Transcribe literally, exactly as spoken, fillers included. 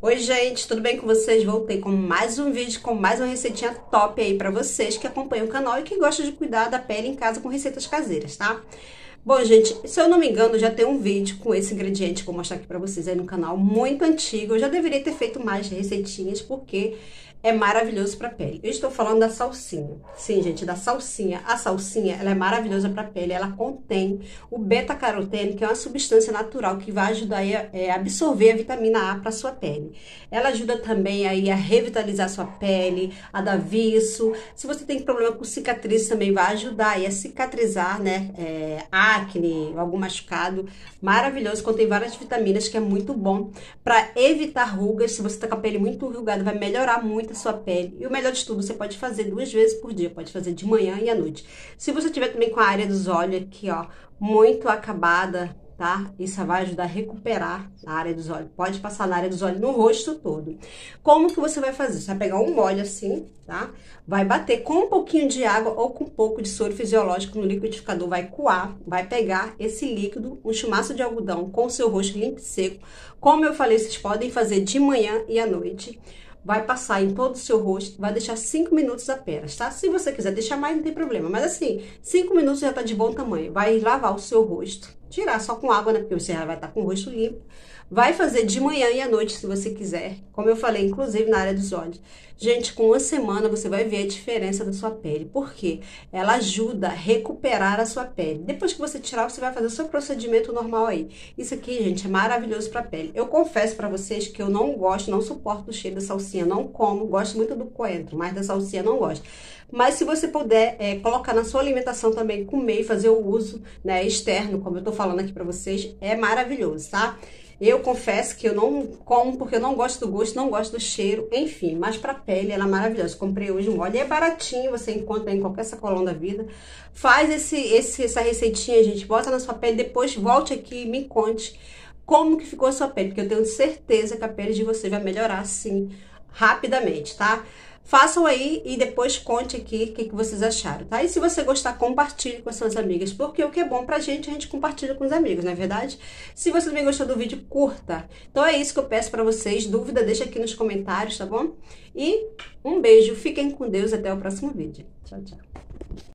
Oi gente, tudo bem com vocês? Voltei com mais um vídeo, com mais uma receitinha top aí pra vocês que acompanham o canal e que gostam de cuidar da pele em casa com receitas caseiras, tá? Bom, gente, se eu não me engano, já tem um vídeo com esse ingrediente que eu vou mostrar aqui pra vocês aí no canal, muito antigo. Eu já deveria ter feito mais receitinhas, porque é maravilhoso pra pele. Eu estou falando da salsinha. Sim, gente, da salsinha. A salsinha, ela é maravilhosa pra pele. Ela contém o beta-caroteno, que é uma substância natural que vai ajudar a absorver a vitamina A pra sua pele. Ela ajuda também aí a revitalizar a sua pele, a dar viço. Se você tem problema com cicatriz, também vai ajudar aí a cicatrizar, né? É, acne, algum machucado. Maravilhoso, contém várias vitaminas, que é muito bom para evitar rugas. Se você tá com a pele muito enrugada, vai melhorar muito a sua pele. E o melhor de tudo, você pode fazer duas vezes por dia, pode fazer de manhã e à noite. Se você tiver também com a área dos olhos aqui, ó, muito acabada, tá? Isso vai ajudar a recuperar a área dos olhos. Pode passar na área dos olhos, no rosto todo. Como que você vai fazer? Você vai pegar um molho assim, tá? Vai bater com um pouquinho de água ou com um pouco de soro fisiológico no liquidificador, vai coar, vai pegar esse líquido, um chumaço de algodão com o seu rosto limpo e seco. Como eu falei, vocês podem fazer de manhã e à noite. Vai passar em todo o seu rosto, vai deixar cinco minutos apenas, tá? Se você quiser deixar mais, não tem problema. Mas assim, cinco minutos já tá de bom tamanho. Vai lavar o seu rosto, tirar só com água, né? Porque você já vai estar com o rosto limpo. Vai fazer de manhã e à noite, se você quiser. Como eu falei, inclusive na área dos olhos. Gente, com uma semana você vai ver a diferença da sua pele. Por quê? Ela ajuda a recuperar a sua pele. Depois que você tirar, você vai fazer o seu procedimento normal aí. Isso aqui, gente, é maravilhoso pra pele. Eu confesso pra vocês que eu não gosto, não suporto o cheiro da salsinha. Não como, gosto muito do coentro, mas da salsinha não gosto. Mas se você puder é, colocar na sua alimentação também, comer e fazer o uso, né, externo, como eu tô falando aqui pra vocês, é maravilhoso, tá? Eu confesso que eu não como porque eu não gosto do gosto, não gosto do cheiro, enfim. Mas pra pele ela é maravilhosa. Comprei hoje um óleo, é baratinho, você encontra em qualquer sacolão da vida. Faz esse, esse, essa receitinha, gente, bota na sua pele, depois volte aqui e me conte como que ficou a sua pele, porque eu tenho certeza que a pele de vocês vai melhorar, assim, rapidamente, tá? Façam aí e depois conte aqui o que, que vocês acharam, tá? E se você gostar, compartilhe com as suas amigas, porque o que é bom pra gente, a gente compartilha com os amigos, não é verdade? Se você também gostou do vídeo, curta. Então é isso que eu peço pra vocês. Dúvida, deixa aqui nos comentários, tá bom? E um beijo, fiquem com Deus, até o próximo vídeo. Tchau, tchau.